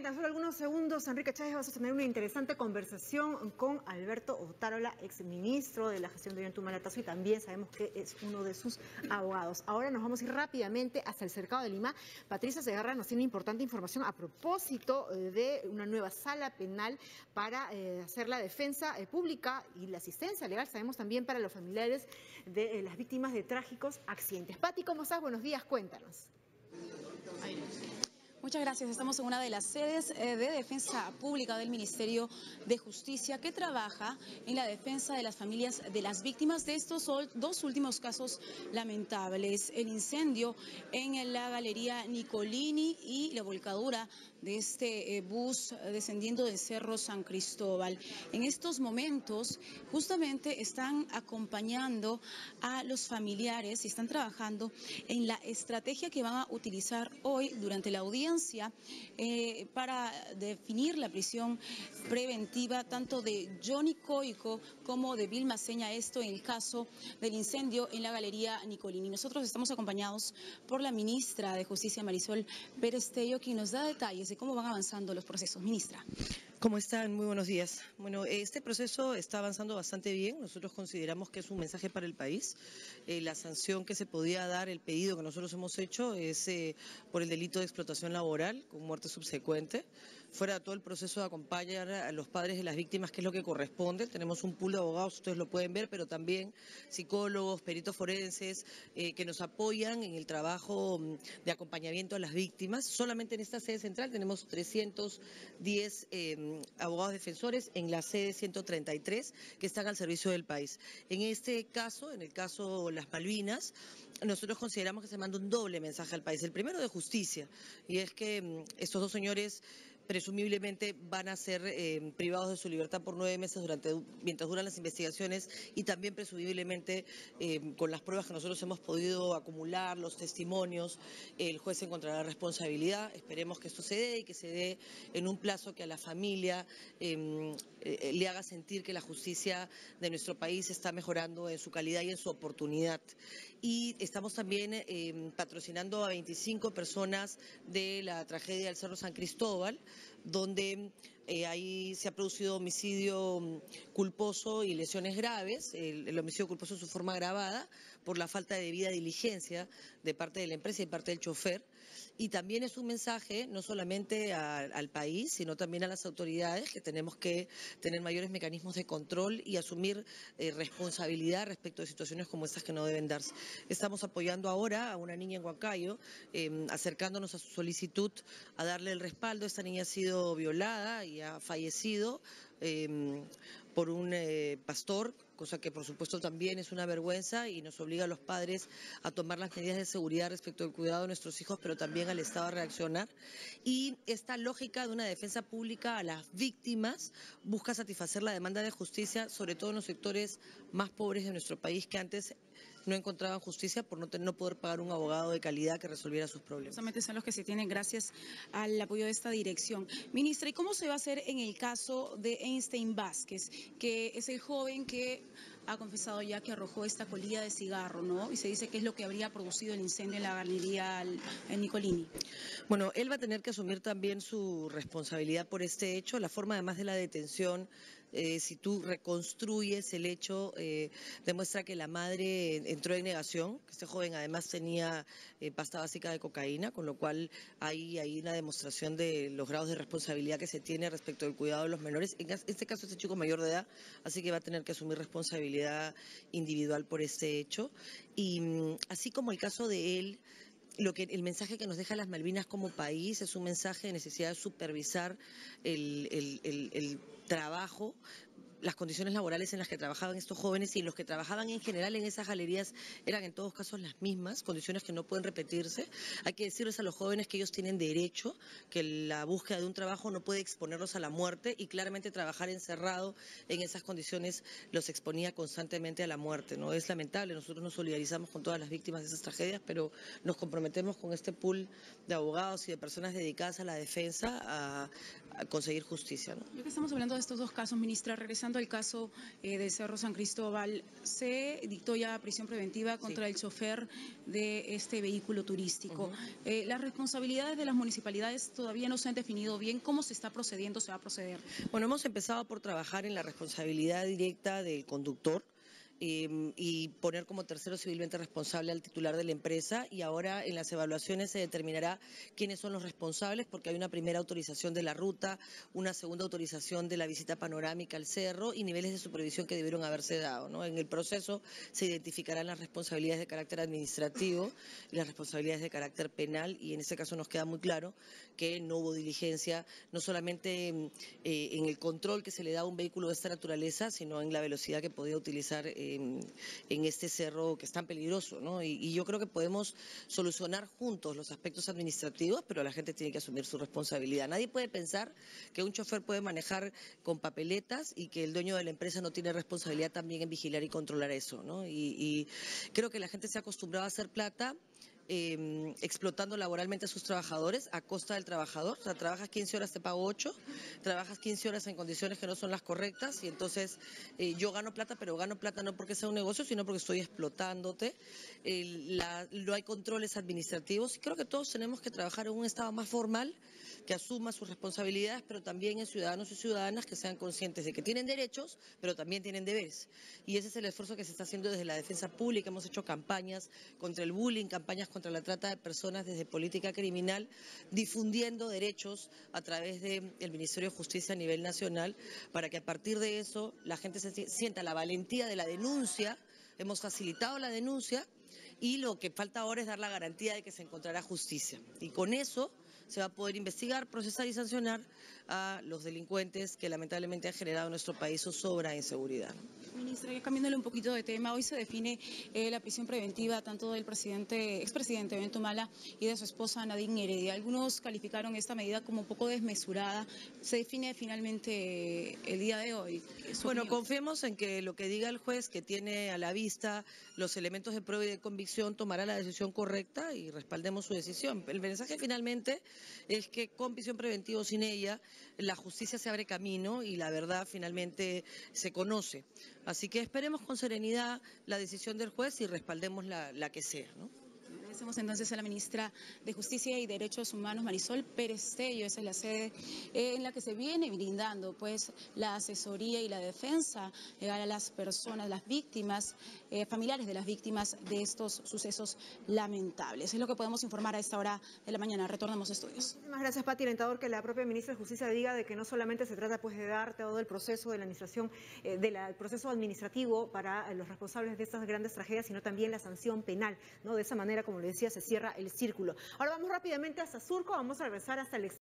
tan solo algunos segundos, Enrique Chávez, vas a tener una interesante conversación con Alberto Otárola, exministro de la gestión de Ollantaytambo, y también sabemos que es uno de sus abogados. Ahora nos vamos a ir rápidamente hasta el Cercado de Lima. Patricia Segarra nos tiene importante información a propósito de una nueva sala penal para hacer la defensa pública y la asistencia legal, sabemos también para los familiares de las víctimas de trágicos accidentes. Pati, ¿cómo estás? Buenos días, cuéntanos. Muchas gracias. Estamos en una de las sedes de defensa pública del Ministerio de Justicia que trabaja en la defensa de las familias de las víctimas de estos dos últimos casos lamentables. El incendio en la Galería Nicolini y la volcadura de este bus descendiendo del Cerro San Cristóbal. En estos momentos justamente están acompañando a los familiares y están trabajando en la estrategia que van a utilizar hoy durante la audiencia para definir la prisión preventiva tanto de Johnny Coico como de Vilma Seña, esto en el caso del incendio en la Galería Nicolini. Nosotros estamos acompañados por la ministra de Justicia, Marisol Pérez Tello, quien nos da detalles de cómo van avanzando los procesos. Ministra. ¿Cómo están? Muy buenos días. Bueno, este proceso está avanzando bastante bien. Nosotros consideramos que es un mensaje para el país. La sanción que se podía dar, el pedido que nosotros hemos hecho es por el delito de explotación laboral con muerte subsecuente. Fuera de todo el proceso de acompañar a los padres de las víctimas, que es lo que corresponde. Tenemos un pool de abogados, ustedes lo pueden ver, pero también psicólogos, peritos forenses que nos apoyan en el trabajo de acompañamiento a las víctimas. Solamente en esta sede central tenemos 310 abogados defensores en la sede 133 que están al servicio del país. En este caso, en el caso Las Malvinas, nosotros consideramos que se manda un doble mensaje al país. El primero de justicia, y es que estos dos señores presumiblemente van a ser privados de su libertad por 9 meses mientras duran las investigaciones, y también presumiblemente con las pruebas que nosotros hemos podido acumular, los testimonios, el juez encontrará responsabilidad. Esperemos que esto se dé y que se dé en un plazo que a la familia le haga sentir que la justicia de nuestro país está mejorando en su calidad y en su oportunidad. Y estamos también patrocinando a 25 personas de la tragedia del Cerro San Cristóbal, donde ahí se ha producido homicidio culposo y lesiones graves, el homicidio culposo en su forma agravada por la falta de debida diligencia de parte de la empresa y de parte del chofer. Y también es un mensaje no solamente al país, sino también a las autoridades, que tenemos que tener mayores mecanismos de control y asumir responsabilidad respecto de situaciones como estas que no deben darse. Estamos apoyando ahora a una niña en Huancayo, acercándonos a su solicitud a darle el respaldo. Esta niña ha sido violada y ha fallecido por un pastor, cosa que por supuesto también es una vergüenza y nos obliga a los padres a tomar las medidas de seguridad respecto al cuidado de nuestros hijos, pero también al Estado a reaccionar. Y esta lógica de una defensa pública a las víctimas busca satisfacer la demanda de justicia, sobre todo en los sectores más pobres de nuestro país, que antes no encontraban justicia por no poder pagar un abogado de calidad que resolviera sus problemas. Justamente son los que se tienen gracias al apoyo de esta dirección. Ministra, ¿y cómo se va a hacer en el caso de Einstein Vázquez, que es el joven que ha confesado ya que arrojó esta colilla de cigarro, ¿no? Y se dice que es lo que habría producido el incendio en la Galería Nicolini. Bueno, él va a tener que asumir también su responsabilidad por este hecho. La forma además de la detención, si tú reconstruyes el hecho, demuestra que la madre entró en negación, que este joven además tenía pasta básica de cocaína, con lo cual hay una demostración de los grados de responsabilidad que se tiene respecto al cuidado de los menores. En este caso, este chico mayor de edad, así que va a tener que asumir responsabilidad individual por este hecho. Y así como el caso de él, el mensaje que nos deja las Malvinas como país es un mensaje de necesidad de supervisar el trabajo, las condiciones laborales en las que trabajaban estos jóvenes, y los que trabajaban en general en esas galerías eran en todos casos las mismas, condiciones que no pueden repetirse. Hay que decirles a los jóvenes que ellos tienen derecho, que la búsqueda de un trabajo no puede exponerlos a la muerte, y claramente trabajar encerrado en esas condiciones los exponía constantemente a la muerte, ¿no? Es lamentable, nosotros nos solidarizamos con todas las víctimas de esas tragedias, pero nos comprometemos con este pool de abogados y de personas dedicadas a la defensa conseguir justicia, ¿no? Ya que estamos hablando de estos dos casos, ministra, regresando al caso del Cerro San Cristóbal, se dictó ya prisión preventiva contra el chofer de este vehículo turístico. Las responsabilidades de las municipalidades todavía no se han definido bien. ¿Cómo se está procediendo, se va a proceder? Bueno, hemos empezado por trabajar en la responsabilidad directa del conductor. Y poner como tercero civilmente responsable al titular de la empresa, y ahora en las evaluaciones se determinará quiénes son los responsables, porque hay una primera autorización de la ruta, una segunda autorización de la visita panorámica al cerro y niveles de supervisión que debieron haberse dado, ¿no? En el proceso se identificarán las responsabilidades de carácter administrativo y las responsabilidades de carácter penal, y en este caso nos queda muy claro que no hubo diligencia, no solamente en el control que se le da a un vehículo de esta naturaleza, sino en la velocidad que podía utilizar en este cerro que es tan peligroso, ¿no? Y yo creo que podemos solucionar juntos los aspectos administrativos, pero la gente tiene que asumir su responsabilidad. Nadie puede pensar que un chofer puede manejar con papeletas y que el dueño de la empresa no tiene responsabilidad también en vigilar y controlar eso, ¿no? Y creo que la gente se ha acostumbrado a hacer plata explotando laboralmente a sus trabajadores a costa del trabajador. O sea, trabajas 15 horas, te pago 8, trabajas 15 horas en condiciones que no son las correctas, y entonces yo gano plata, pero gano plata no porque sea un negocio, sino porque estoy explotándote. No hay controles administrativos, y creo que todos tenemos que trabajar en un estado más formal, que asuma sus responsabilidades, pero también en ciudadanos y ciudadanas que sean conscientes de que tienen derechos, pero también tienen deberes. Y ese es el esfuerzo que se está haciendo desde la defensa pública. Hemos hecho campañas contra el bullying, campañas contra la trata de personas desde política criminal, difundiendo derechos a través del Ministerio de Justicia a nivel nacional, para que a partir de eso la gente se sienta la valentía de la denuncia. Hemos facilitado la denuncia, y lo que falta ahora es dar la garantía de que se encontrará justicia. Y con eso se va a poder investigar, procesar y sancionar a los delincuentes que lamentablemente han generado en nuestro país zozobra e inseguridad. Ministra, ya cambiándole un poquito de tema, hoy se define la prisión preventiva tanto del expresidente Ollanta y de su esposa Nadine Heredia. Algunos calificaron esta medida como un poco desmesurada. Se define finalmente el día de hoy. Bueno, confiemos en que lo que diga el juez, que tiene a la vista los elementos de prueba y de convicción, tomará la decisión correcta y respaldemos su decisión. El mensaje finalmente es que con prisión preventiva o sin ella, la justicia se abre camino y la verdad finalmente se conoce. Así que esperemos con serenidad la decisión del juez y respaldemos la que sea, ¿no? Agradecemos entonces a la ministra de Justicia y Derechos Humanos, Marisol Pérez Tello. Esa es la sede en la que se viene brindando pues la asesoría y la defensa a las personas, las víctimas, familiares de las víctimas de estos sucesos lamentables. Es lo que podemos informar a esta hora de la mañana. Retornamos a estudios. Muchísimas gracias, Pati. Alentador que la propia ministra de Justicia diga de que no solamente se trata pues de dar todo el proceso de la administración, del proceso administrativo para los responsables de estas grandes tragedias, sino también la sanción penal, ¿no? De esa manera, como le decía, se cierra el círculo. Ahora vamos rápidamente hasta Surco, vamos a regresar hasta el